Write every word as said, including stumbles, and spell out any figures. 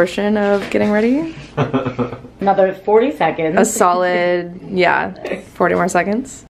portion of getting ready. Another forty seconds. A solid, yeah, forty more seconds.